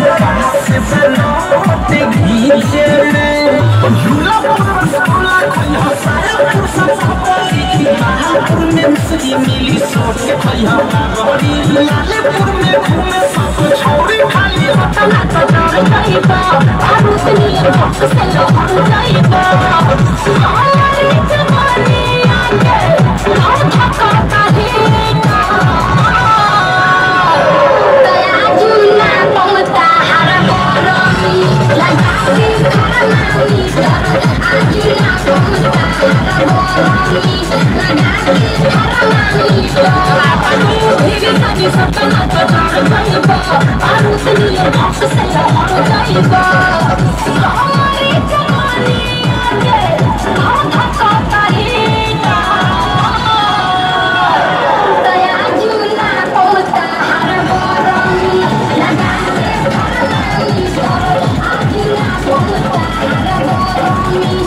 से बलोते घीचे झूला रसगुल्ला खइहा सायापुर संपत्ति महापुर में मिश्री मिली सोच के खइहा गहरी लालेपुर में घूमे सब छोड़ी खाली होटल तो डर जाइबा आरुत नियम भक्त से लहर जाइबा हमारी जवानी आगे हम धक्का काहे ना दया जुना ममता हर गरमी लगा के खरमानी आजुना ममता हर गरमी लगा के खरमानी बाबू भीगे सनी सपना तो डर जाइबा आरुत नियम भक्त से लहर जाइबा हमारी जवानी आगे हम धक्का काहे ना दया जुना ममता हर गरमी लगा के खरमानी आजुना ममता हर गरमी